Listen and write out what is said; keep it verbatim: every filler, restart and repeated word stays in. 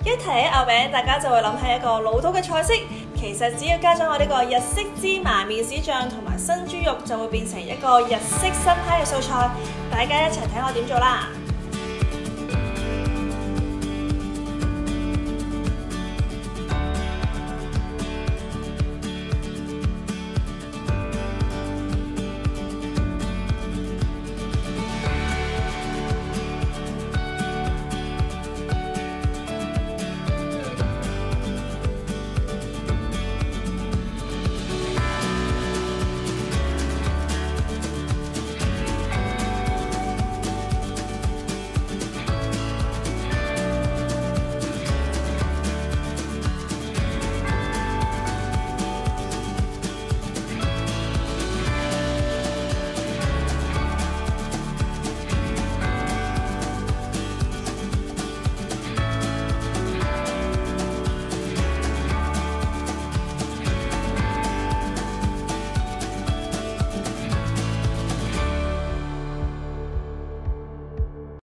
一提起牛餅，大家就會諗起一個老土嘅菜式。其實只要加咗我呢個日式芝麻麵豉醬同埋新豬肉，就會變成一個日式新派嘅素菜。大家一齊睇我點做啦！